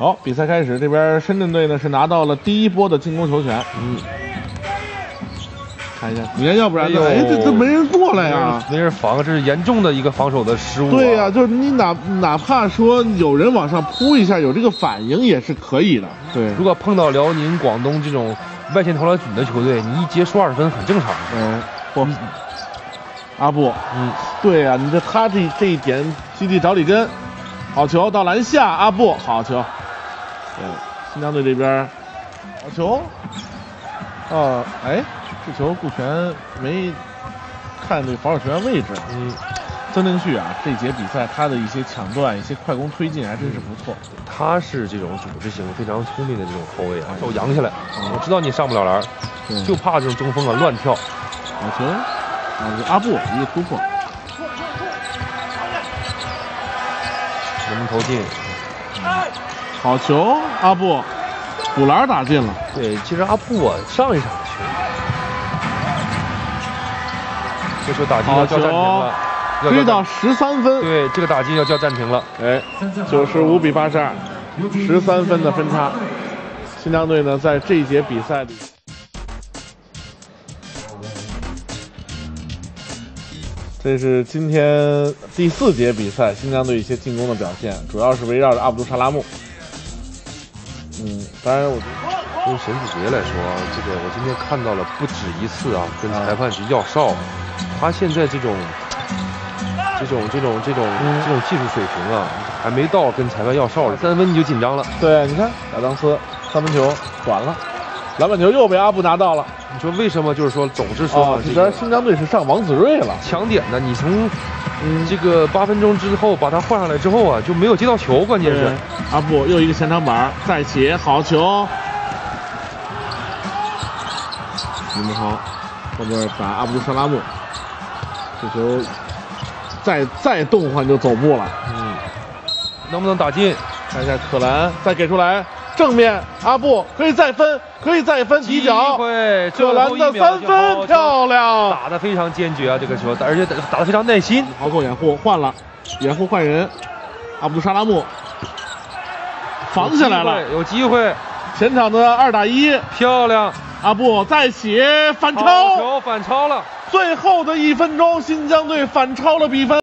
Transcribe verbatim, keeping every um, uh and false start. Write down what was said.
好，比赛开始，这边深圳队呢是拿到了第一波的进攻球权。 嗯， 看一下，你看，要不然呢？ 哎， 哎，这这没人过来呀， 没人防，这是严重的一个防守的失误、啊。 对呀、啊，就是你哪哪怕说有人往上扑一下，有这个反应也是可以的。对， 如果碰到辽宁、广东这种外线投篮准的球队，你一节输二分很正常。 嗯，不，阿布，嗯，对呀、啊，你这他这这一点基地找里根，好球到篮下，阿布好球。对，新疆队这边好球。哦，哎，这球顾全没看这防守球员位置。嗯，曾定旭啊，这节比赛他的一些抢断、一些快攻推进还真是不错。 嗯、他是这种组织型、非常聪明的这种后卫啊，手扬起来，嗯、我知道你上不了篮，就怕这种中锋啊乱跳。 好球，啊，阿布一个突破， 能不能投进？ 好球，阿布。补篮打进了。 对，其实阿布啊，上一场球，这球打进要叫暂停了， 追到十三分。 对，这个打进要叫暂停了。 哎，九十五比八十二，十三分的分差。新疆队呢，在这一节比赛里，这是今天第四节比赛，新疆队一些进攻的表现，主要是围绕着阿卜杜沙拉木。嗯，当然我觉得用沈子杰来说，这个我今天看到了不止一次啊，跟裁判去要哨。他现在这种、这种、这种、这种、嗯、这种技术水平啊，还没到跟裁判要哨的。三分你就紧张了。 对，你看亚当斯三分球短了，篮板球又被阿布拿到了。 你说为什么？就是说总是说、 哦、这边新疆队是上王子睿了， 抢点呢？你从嗯这个八分钟之后把他换上来之后啊，就没有接到球，关键是阿布又一个前场板，再起好球。你们好，后边打阿卜杜沙拉木，这球再再动换就走步了。 嗯，能不能打进？ 看一下可兰，再给出来，正面阿布可以再分，可以再分，底角，可兰的三分漂亮， 打得非常坚决啊，这个球，而且打打得非常耐心。 好扣掩护，换了，掩护换人，阿卜杜沙拉木防下来了， 有机会， 前场的二打一， 漂亮。 阿布再起反超， 球反超了， 最后的一分钟，新疆队反超了比分。